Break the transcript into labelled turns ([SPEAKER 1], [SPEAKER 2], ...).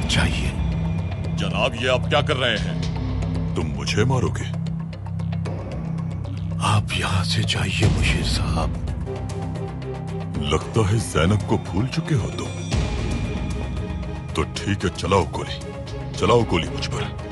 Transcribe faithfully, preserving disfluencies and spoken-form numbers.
[SPEAKER 1] चाहिए।
[SPEAKER 2] जनाब, ये आप क्या कर रहे हैं?
[SPEAKER 3] तुम मुझे मारोगे?
[SPEAKER 1] आप यहां से जाइए मुशीर साहब।
[SPEAKER 3] लगता है ज़ैनब को भूल चुके हो तुम। तो ठीक है, चलाओ गोली, चलाओ गोली मुझ पर।